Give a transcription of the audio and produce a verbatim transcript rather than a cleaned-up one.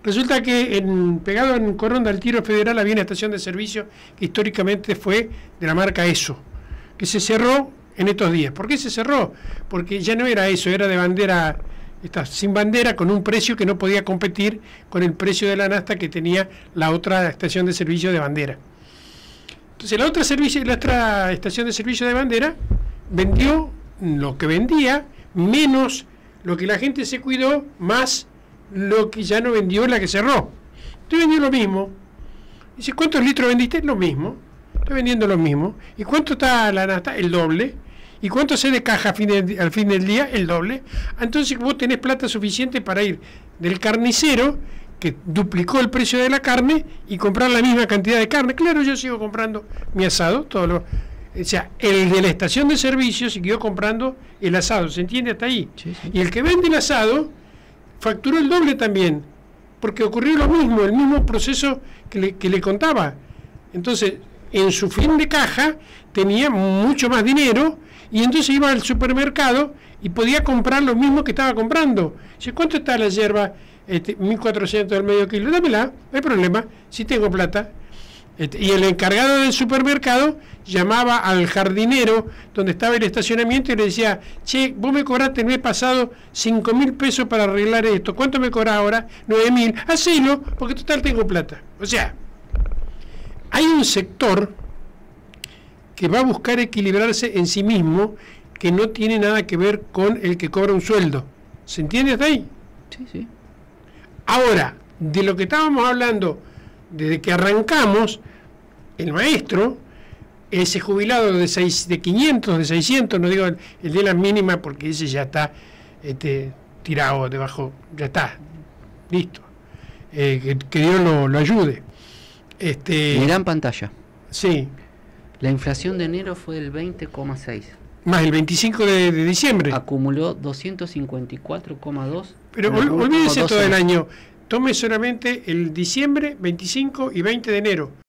Resulta que en, pegado en Corón del Tiro Federal había una estación de servicio que históricamente fue de la marca ESO, que se cerró en estos días. ¿Por qué se cerró? Porque ya no era ESO, era de bandera, está, sin bandera, con un precio que no podía competir con el precio de la nafta que tenía la otra estación de servicio de bandera. Entonces la otra, servicio, la otra estación de servicio de bandera vendió lo que vendía, menos lo que la gente se cuidó, más lo que ya no vendió la que cerró. Estoy vendiendo lo mismo. Dice, ¿cuántos litros vendiste? Lo mismo. Estoy vendiendo lo mismo. ¿Y cuánto está la nafta? El doble. ¿Y cuánto se de caja al fin, de, al fin del día? El doble. Entonces vos tenés plata suficiente para ir del carnicero, que duplicó el precio de la carne, y comprar la misma cantidad de carne. Claro, yo sigo comprando mi asado, todo lo... O sea, el de la estación de servicio siguió comprando el asado, ¿se entiende hasta ahí? Sí, sí. Y el que vende el asado facturó el doble también, porque ocurrió lo mismo, el mismo proceso que le, que le contaba. Entonces, en su fin de caja tenía mucho más dinero, y entonces iba al supermercado y podía comprar lo mismo que estaba comprando. Dice, ¿cuánto está la yerba? Este, mil cuatrocientos del medio kilo. Dámela, no hay problema, si tengo plata. Este, y el encargado del supermercado llamaba al jardinero donde estaba el estacionamiento y le decía, che, vos me cobraste el mes pasado cinco mil pesos para arreglar esto, ¿cuánto me cobrás ahora? nueve mil, hacelo, porque total tengo plata. O sea, hay un sector que va a buscar equilibrarse en sí mismo, que no tiene nada que ver con el que cobra un sueldo. ¿Se entiende hasta ahí? Sí, sí. Ahora, de lo que estábamos hablando desde que arrancamos, el maestro, ese jubilado de, seis, de quinientos, de seiscientos, no digo el, el de la mínima, porque ese ya está este, tirado debajo, ya está, listo. Eh, que, que Dios lo, lo ayude. Este, Mirá en pantalla. Sí. La inflación de enero fue del veinte coma seis. Más el veinticinco de, de diciembre. Acumuló doscientos cincuenta y cuatro coma dos. Pero ol, olvídese todo el año. Tome solamente el diciembre, veinticinco y veinte de enero.